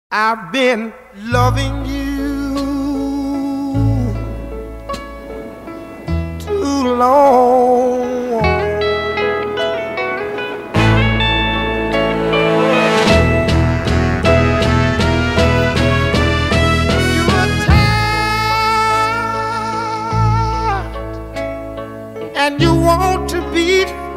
I've been loving you too long. You're tired and you want to be